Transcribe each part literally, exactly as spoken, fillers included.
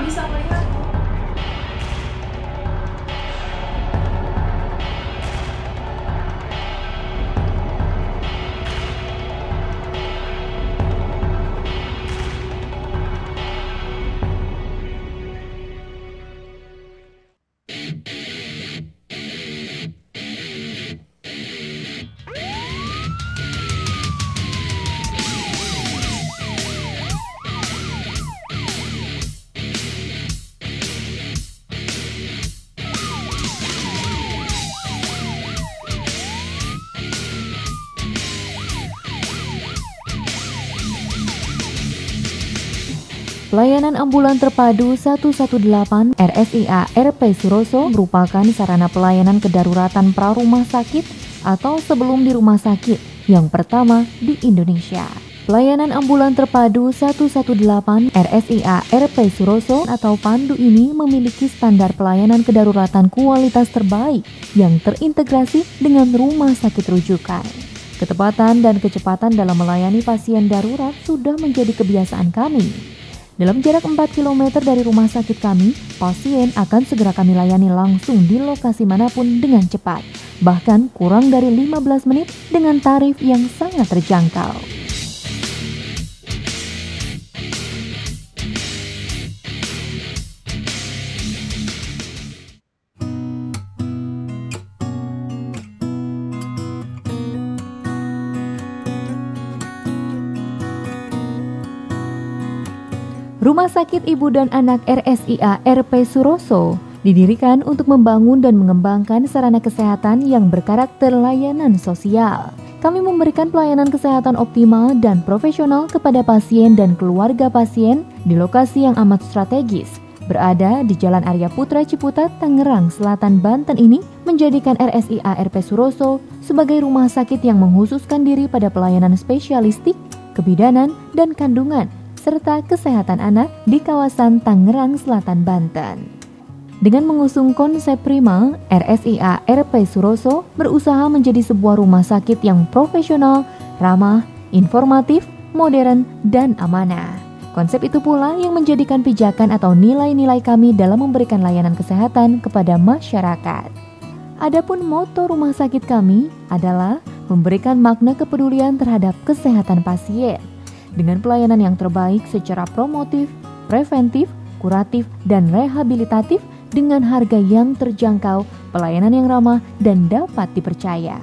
nggak bisa melihat. Pelayanan ambulan terpadu seratus delapan belas R S I A R P Suroso merupakan sarana pelayanan kedaruratan pra-rumah sakit atau sebelum di rumah sakit yang pertama di Indonesia. Pelayanan ambulan terpadu seratus delapan belas R S I A R P Suroso atau Pandu ini memiliki standar pelayanan kedaruratan kualitas terbaik yang terintegrasi dengan rumah sakit rujukan. Ketepatan dan kecepatan dalam melayani pasien darurat sudah menjadi kebiasaan kami. Dalam jarak empat kilometer dari rumah sakit kami, pasien akan segera kami layani langsung di lokasi manapun dengan cepat. Bahkan kurang dari lima belas menit dengan tarif yang sangat terjangkau. Rumah Sakit Ibu dan Anak R S I A R P Suroso didirikan untuk membangun dan mengembangkan sarana kesehatan yang berkarakter layanan sosial. Kami memberikan pelayanan kesehatan optimal dan profesional kepada pasien dan keluarga pasien di lokasi yang amat strategis. Berada di Jalan Arya Putra Ciputat, Tangerang Selatan, Banten ini menjadikan R S I A R P Suroso sebagai rumah sakit yang menghususkan diri pada pelayanan spesialistik, kebidanan, dan kandungan, serta kesehatan anak di kawasan Tangerang Selatan, Banten. Dengan mengusung konsep prima, R S I A R P Suroso berusaha menjadi sebuah rumah sakit yang profesional, ramah, informatif, modern, dan amanah. Konsep itu pula yang menjadikan pijakan atau nilai-nilai kami dalam memberikan layanan kesehatan kepada masyarakat. Adapun moto rumah sakit kami adalah memberikan makna kepedulian terhadap kesehatan pasien, dengan pelayanan yang terbaik secara promotif, preventif, kuratif, dan rehabilitatif dengan harga yang terjangkau, pelayanan yang ramah, dan dapat dipercaya.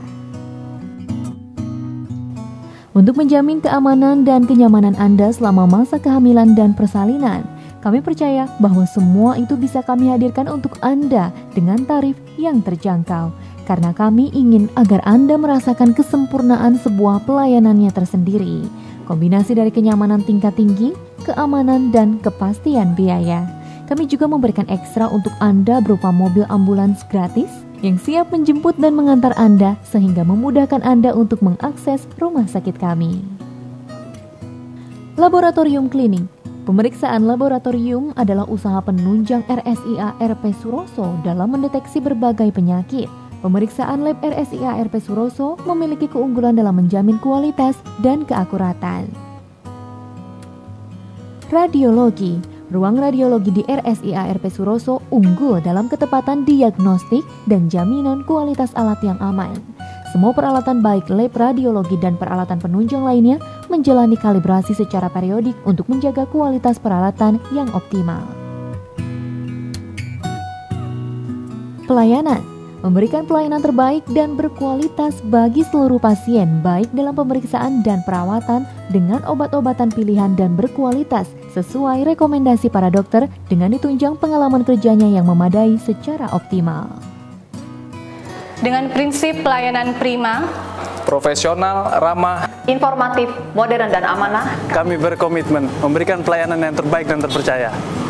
Untuk menjamin keamanan dan kenyamanan Anda selama masa kehamilan dan persalinan, kami percaya bahwa semua itu bisa kami hadirkan untuk Anda dengan tarif yang terjangkau, karena kami ingin agar Anda merasakan kesempurnaan sebuah pelayanannya tersendiri. Kombinasi dari kenyamanan tingkat tinggi, keamanan, dan kepastian biaya. Kami juga memberikan ekstra untuk Anda berupa mobil ambulans gratis yang siap menjemput dan mengantar Anda sehingga memudahkan Anda untuk mengakses rumah sakit kami. Laboratorium Klinik. Pemeriksaan laboratorium adalah usaha penunjang R S I A R P Suroso dalam mendeteksi berbagai penyakit. Pemeriksaan lab R S I A R P Suroso memiliki keunggulan dalam menjamin kualitas dan keakuratan. Radiologi. Ruang radiologi di R S I A R P Suroso unggul dalam ketepatan diagnostik dan jaminan kualitas alat yang aman. Semua peralatan baik lab radiologi dan peralatan penunjang lainnya menjalani kalibrasi secara periodik untuk menjaga kualitas peralatan yang optimal. Pelayanan. Memberikan pelayanan terbaik dan berkualitas bagi seluruh pasien, baik dalam pemeriksaan dan perawatan dengan obat-obatan pilihan dan berkualitas sesuai rekomendasi para dokter dengan ditunjang pengalaman kerjanya yang memadai secara optimal. Dengan prinsip pelayanan prima, profesional, ramah, informatif, modern, dan amanah, kami berkomitmen memberikan pelayanan yang terbaik dan terpercaya.